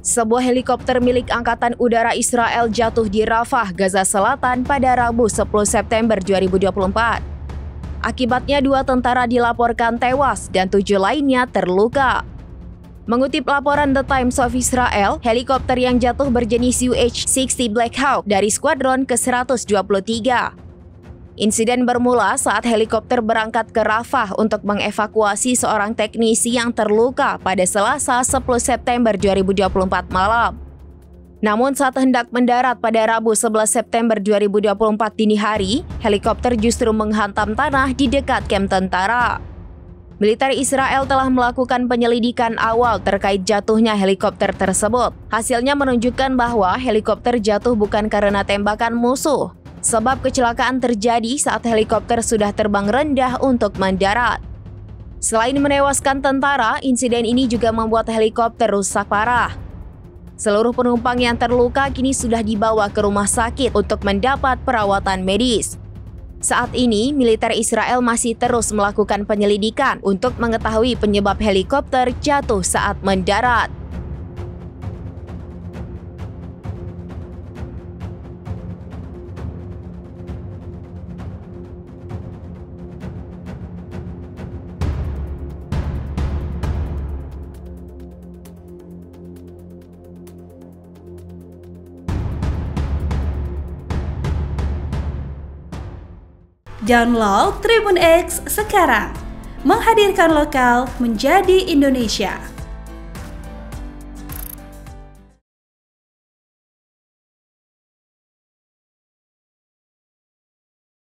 Sebuah helikopter milik Angkatan Udara Israel jatuh di Rafah, Gaza Selatan pada Rabu 10 September 2024. Akibatnya 2 tentara dilaporkan tewas dan 7 lainnya terluka. Mengutip laporan The Times of Israel, helikopter yang jatuh berjenis UH-60 Black Hawk dari Skuadron ke-123. Insiden bermula saat helikopter berangkat ke Rafah untuk mengevakuasi seorang teknisi yang terluka pada Selasa 10 September 2024 malam. Namun saat hendak mendarat pada Rabu 11 September 2024 dini hari, helikopter justru menghantam tanah di dekat kamp tentara. Militer Israel telah melakukan penyelidikan awal terkait jatuhnya helikopter tersebut. Hasilnya menunjukkan bahwa helikopter jatuh bukan karena tembakan musuh, sebab kecelakaan terjadi saat helikopter sudah terbang rendah untuk mendarat. Selain menewaskan tentara, insiden ini juga membuat helikopter rusak parah. Seluruh penumpang yang terluka kini sudah dibawa ke rumah sakit untuk mendapat perawatan medis. Saat ini, militer Israel masih terus melakukan penyelidikan untuk mengetahui penyebab helikopter jatuh saat mendarat. Download Tribun X sekarang, menghadirkan lokal menjadi Indonesia.